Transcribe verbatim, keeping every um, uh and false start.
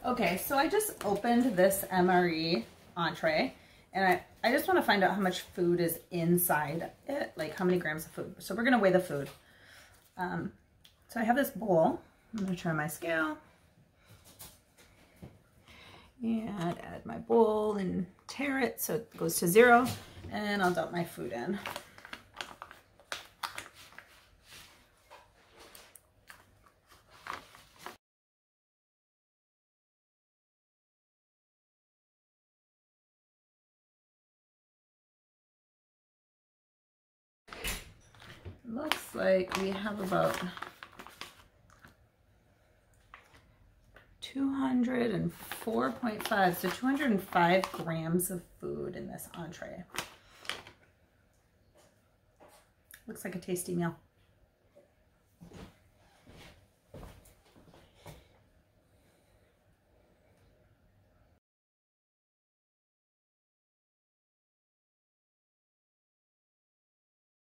Okay, so I just opened this M R E Entree, and I, I just want to find out how much food is inside it, like how many grams of food. So we're going to weigh the food. Um, so I have this bowl. I'm going to turn my scale and add my bowl and tare it so it goes to zero, and I'll dump my food in. Looks like we have about two hundred four point five, so two hundred five grams of food in this entree. Looks like a tasty meal.